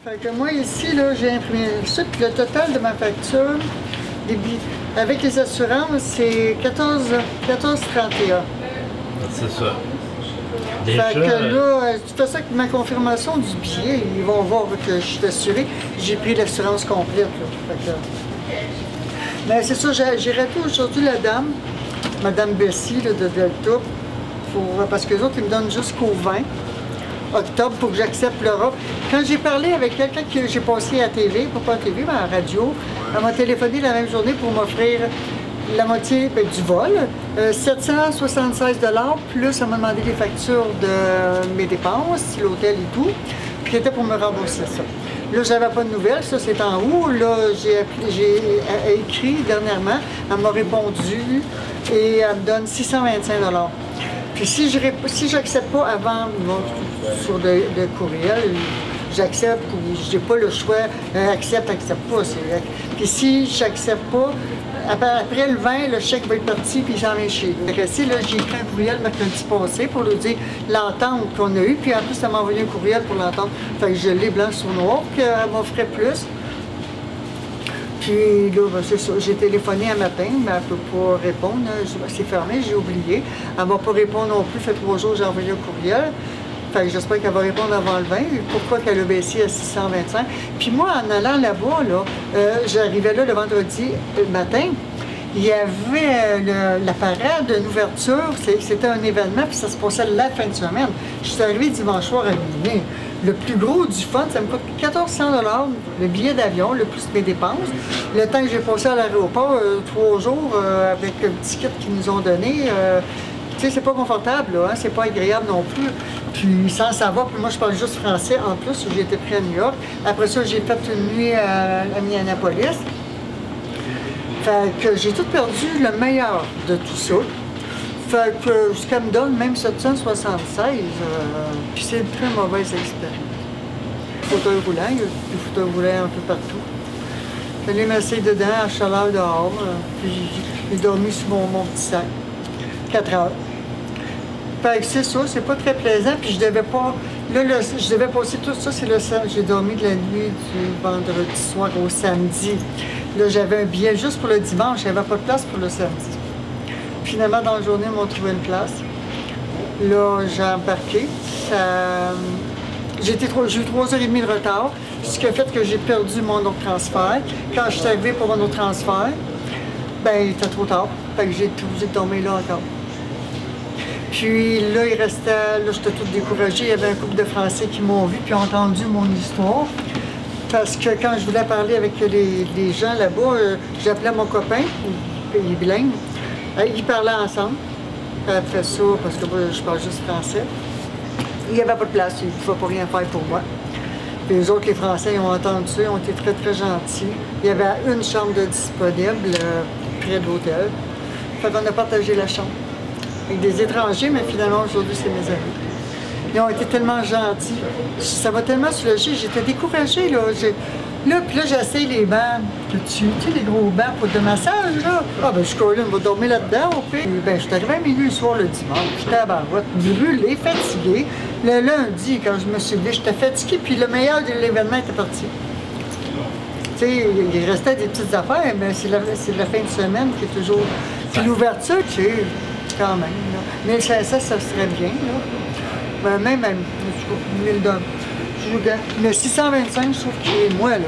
Fait que moi, ici, là, j'ai imprimé ça, puis le total de ma facture, avec les assurances, c'est 14,31. C'est ça. Déjà, fait que là, tu fais ça avec ma confirmation du billet, ils vont voir que je suis assuré. J'ai pris l'assurance complète. Là. Fait que... Mais c'est ça, j'ai raté aujourd'hui la dame, Madame Bessie là, de Delta, parce que les autres, ils me donnent jusqu'au 20 octobre pour que j'accepte l'Europe. Quand j'ai parlé avec quelqu'un que j'ai passé à la TV, pas à la TV, mais à la radio, elle m'a téléphoné la même journée pour m'offrir la moitié du vol, 776 $, plus elle m'a demandé les factures de mes dépenses, l'hôtel et tout, puis elle était pour me rembourser ça. Là, j'avais pas de nouvelles, ça c'est en haut. Là, j'ai écrit dernièrement, elle m'a répondu et elle me donne 625 $. Puis si j'accepte pas avant, sur de courriel, j'accepte ou j'ai pas le choix, accepte pas. Puis si j'accepte pas, après le 20, le chèque va être parti, puis j'en ai chez lui. Là, j'ai écrit un courriel mercredi passé pour lui dire l'entente qu'on a eue, puis en plus, elle m'a envoyé un courriel pour l'entente. Fait que je l'ai blanc sur noir, qu'elle m'offrait plus. Puis là, ben, c'est ça, j'ai téléphoné un matin, mais elle ne peut pas répondre. C'est fermé, j'ai oublié. Elle ne va pas répondre non plus, fait 3 jours, j'ai envoyé un courriel. Fait que j'espère qu'elle va répondre avant le 20. Pourquoi qu'elle a baissé à 625? Puis moi, en allant là-bas, j'arrivais là le vendredi matin, il y avait la parade d'ouverture, c'était un événement, puis ça se passait la fin de semaine. Je suis arrivée dimanche soir à minuit. Le plus gros du fun, ça me coûte 1400 $, le billet d'avion, le plus mes dépenses. Le temps que j'ai passé à l'aéroport, 3 jours, avec le petit kit qu'ils nous ont donné, tu sais, c'est pas confortable, là, hein? C'est pas agréable non plus. Puis sans savoir, puis moi je parle juste français en plus, j'ai été pris à New York. Après ça, j'ai fait une nuit à Minneapolis. Fait que j'ai tout perdu le meilleur de tout ça. Fait que jusqu'à me donne même 776, puis c'est une très mauvaise expérience. Fauteuil roulant, il y a des fauteuils roulants un peu partout. J'allais m'asseoir dedans à chaleur dehors, puis j'ai dormi sur mon petit sac. 4 heures. Fait que c'est ça, c'est pas très plaisant, puis je devais pas... Là, je devais passer tout ça, c'est le samedi. J'ai dormi de la nuit du vendredi soir au samedi. Là, j'avais un billet juste pour le dimanche, il n'y avait pas de place pour le samedi. Finalement, dans la journée, ils m'ont trouvé une place. Là, j'ai embarqué. J'ai eu 3h30 de retard, ce qui a fait que j'ai perdu mon autre transfert. Quand je suis arrivée pour mon autre transfert, ben, il était trop tard. Fait que j'ai été obligée de dormir là encore. Puis là, il restait, là, j'étais toute découragée. Il y avait un couple de Français qui m'ont vu puis ont entendu mon histoire. Parce que quand je voulais parler avec les gens là-bas, j'appelais mon copain, il est bilingue. Ils parlaient ensemble. Après ça, parce que moi, je parle juste français. Il n'y avait pas de place, ils ne pouvaient pas rien faire pour moi. Puis les autres, les Français, ils ont entendu ça, ils ont été très, très gentils. Il y avait une chambre de disponible près de l'hôtel. Fait qu'on a partagé la chambre avec des étrangers, mais finalement, aujourd'hui, c'est mes amis. Ils ont été tellement gentils. Ça m'a tellement soulagée. J'étais découragée, là. Puis là, j'essaye les bancs. Tu sais, les gros bancs de massage, là. Ah, ben, je suis collée, on va dormir là-dedans, au pire. Ben, je suis arrivée à minuit le soir le dimanche. J'étais à Barouette, brûlée, fatiguée. Le lundi, quand je me suis levée, j'étais fatiguée, puis le meilleur de l'événement était parti. Tu sais, il restait des petites affaires, mais c'est la fin de semaine qui est toujours... Puis l'ouverture, tu sais, quand même, là. Mais ça serait bien, là. Ben, même à 1000 $. Le 625, je trouve qu'il est moi,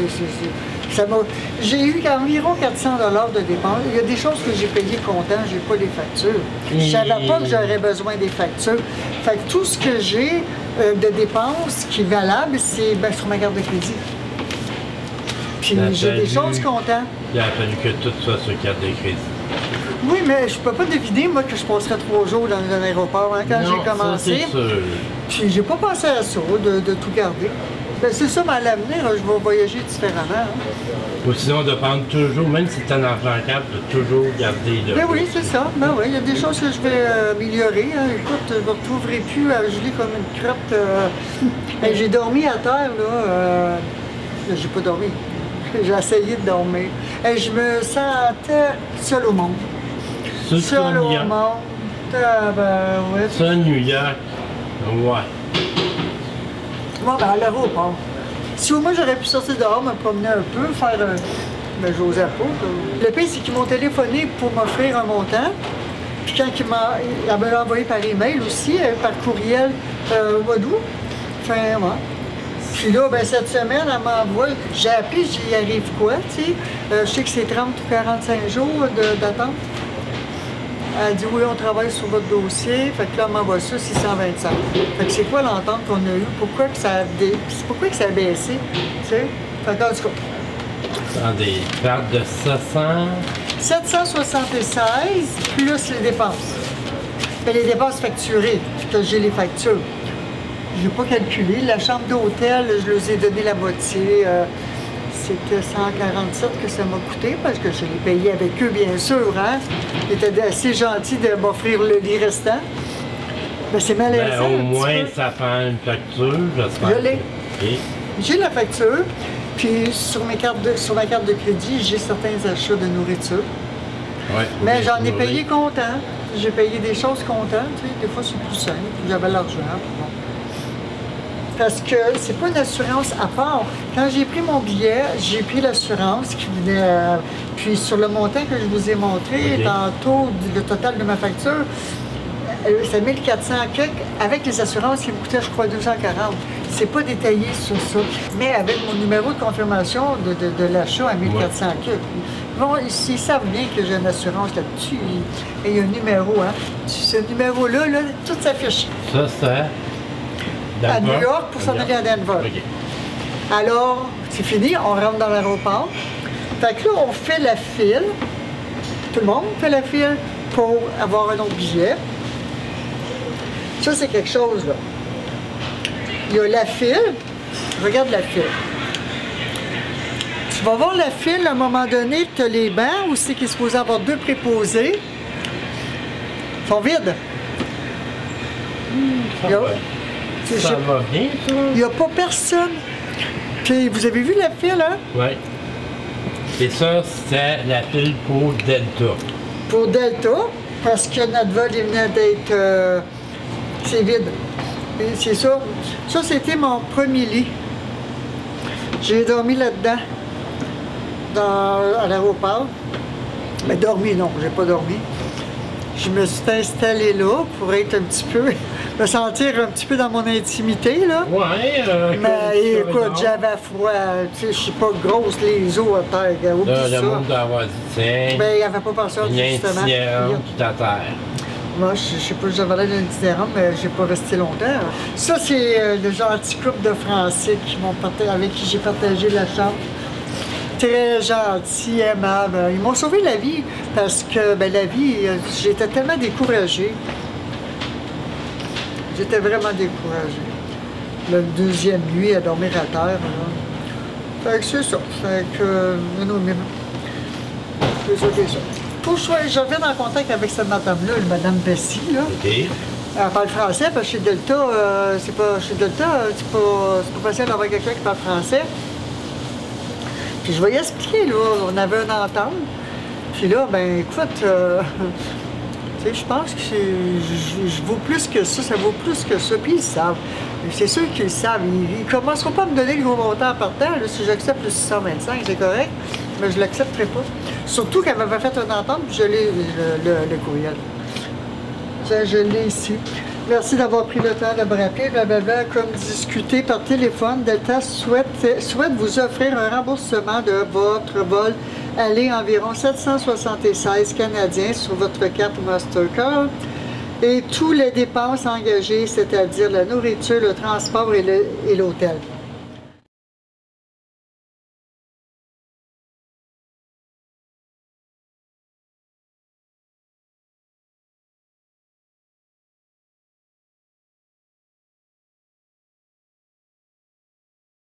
là. J'ai eu environ 400 $ de dépenses. Il y a des choses que j'ai payées comptant, j'ai pas les factures. Je savais pas que j'aurais besoin des factures. Fait que tout ce que j'ai de dépenses qui est valable, c'est sur ma carte de crédit. Puis j'ai des choses comptant. Il a fallu que tout soit sur carte de crédit. Oui, mais je peux pas deviner, moi, que je passerais 3 jours dans un aéroport quand j'ai commencé. Puis j'ai pas pensé à ça, de tout garder. Ben, c'est ça, mais à l'avenir, je vais voyager différemment. Hein. Ou sinon, de prendre toujours, même si tu es en argent cap, de toujours garder le... Ben oui, c'est ça. Ben oui, il y a des choses que je vais améliorer. Hein. Écoute, je ne me retrouverai plus à geler comme une crotte. Ben, j'ai dormi à terre, là. J'ai pas dormi. J'ai essayé de dormir. Et je me sentais seule au monde. Seul au monde. Ben, ouais. Ça, New York. Ouais. Moi, ben, à l'aéroport. Si moi j'aurais pu sortir dehors, me promener un peu, faire un... Mais j'osais pas. Le pire, c'est qu'ils m'ont téléphoné pour m'offrir un montant. Puis quand elle me l'a envoyé par email aussi, par courriel au mois d'août, fin mois. Puis là, ben, cette semaine, elle m'envoie, j'ai appelé, j'y arrive quoi, tu sais. Je sais que c'est 30 ou 45 jours d'attente. Elle dit oui, on travaille sur votre dossier. Fait que là, elle m'envoie ça, 625. Fait que c'est quoi l'entente qu'on a eue? Pourquoi que ça a baissé? Tu sais? Fait que, en tout cas. Dans des cartes de 776 plus les dépenses. Mais les dépenses facturées, que j'ai les factures. Je n'ai pas calculé. La chambre d'hôtel, je leur ai donné la moitié. C'était 147 que ça m'a coûté parce que je l'ai payé avec eux, bien sûr. Hein? Ils étaient assez gentils de m'offrir le lit restant. Mais c'est malaisant. Au moins, ça prend une facture, j'espère. Je l'ai. Okay. J'ai la facture. Puis sur ma carte de crédit, j'ai certains achats de nourriture. Ouais, mais j'en ai payé content. J'ai payé des choses content. Tu sais, des fois, c'est plus simple. J'avais l'argent. Bon. Parce que c'est pas une assurance à part. Quand j'ai pris mon billet, j'ai pris l'assurance qui venait... puis sur le montant que je vous ai montré, tantôt, le total de ma facture, c'est 1400 quelques. Avec les assurances, il me coûtait, je crois, 240. C'est pas détaillé sur ça. Mais avec mon numéro de confirmation de l'achat à 1400 quelques. Bon, ils savent bien que j'ai une assurance là-dessus. Et il y a un numéro, hein. Ce numéro-là, là, tout s'affiche. Ça, c'est... À New York pour s'en aller à Denver. Okay. Alors, c'est fini, on rentre dans l'aéroport. Fait que là, on fait la file. Tout le monde fait la file pour avoir un autre billet. Ça, c'est quelque chose, là. Il y a la file. Regarde la file. Tu vas voir la file, à un moment donné, tu as les bancs où c'est qu'il est supposé avoir 2 préposés. Ils sont vides. Ça va bien, ça? Il n'y a pas personne. Puis, vous avez vu la file, hein? Oui. Et ça, c'était la file pour Delta. Pour Delta, parce que notre vol il venait d'être... c'est vide. C'est ça. Ça, c'était mon premier lit. J'ai dormi là-dedans, à l'aéroport. Mais dormi, non, j'ai pas dormi. Je me suis installé là pour être un petit peu... me sentir un petit peu dans mon intimité, là. Ouais, mais écoute, j'avais froid. Tu sais, je suis pas grosse, les os à terre. Oublie ça. Le monde d'avoir dit, tiens. Ben, il n'y avait pas pensé à ça, justement. Tout à terre. Moi, je sais pas, j'avais l'air d'un itinérant, mais j'ai pas resté longtemps. Ça, c'est le gentil couple de Français avec qui j'ai partagé la chambre. Très gentil, aimable. Ils m'ont sauvé la vie parce que, ben, la vie, j'étais tellement découragée. J'étais vraiment découragée. La deuxième nuit à dormir à terre. Là. Fait que c'est ça. Fait que. C'est ça, c'est ça. Je reviens en contact avec cette madame-là, Madame Bessie, là. OK. Elle parle français, parce que chez Delta, c'est pas facile d'avoir quelqu'un qui parle français. Puis je vais y expliquer, là, on avait une entente. Puis là, ben écoute, tu sais, je pense que je vaux plus que ça vaut plus que ça, puis ils savent. C'est sûr qu'ils le savent. Ils ne commenceront pas à me donner le gros montant en partant. Là, si j'accepte le 625, c'est correct, mais je ne l'accepterai pas. Surtout qu'elle m'avait fait une entente, puis je l'ai, le courriel. Je l'ai ici. Merci d'avoir pris le temps de me rappeler. Blablabla, comme discuté par téléphone, Delta souhaite vous offrir un remboursement de votre vol aller environ 776 Canadiens sur votre carte Mastercard et toutes les dépenses engagées, c'est-à-dire la nourriture, le transport et l'hôtel.